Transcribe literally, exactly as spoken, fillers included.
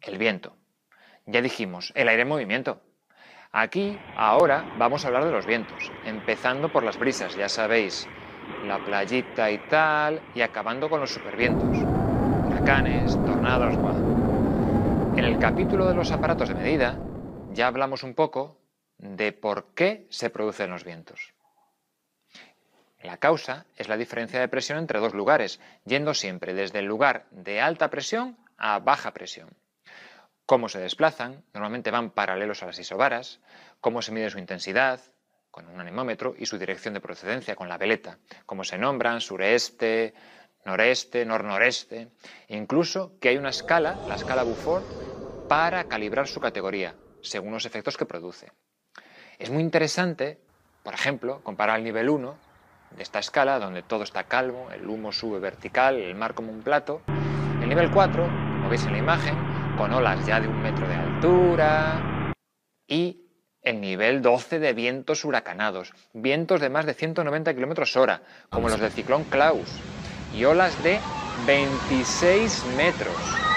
El viento. Ya dijimos, el aire en movimiento. Aquí, ahora, vamos a hablar de los vientos, empezando por las brisas, ya sabéis, la playita y tal, y acabando con los supervientos, huracanes, tornados, bueno. En el capítulo de los aparatos de medida, ya hablamos un poco de por qué se producen los vientos. La causa es la diferencia de presión entre dos lugares, yendo siempre desde el lugar de alta presión a baja presión. Cómo se desplazan, normalmente van paralelos a las isobaras, cómo se mide su intensidad, con un anemómetro, y su dirección de procedencia, con la veleta, cómo se nombran, sureste, noreste, nor-noreste, incluso que hay una escala, la escala Beaufort, para calibrar su categoría, según los efectos que produce. Es muy interesante, por ejemplo, comparar el nivel uno de esta escala, donde todo está calmo, el humo sube vertical, el mar como un plato, el nivel cuatro, como veis en la imagen, con olas ya de un metro de altura, y el nivel doce de vientos huracanados, vientos de más de ciento noventa kilómetros hora, como los del ciclón Klaus, y olas de veintiséis metros.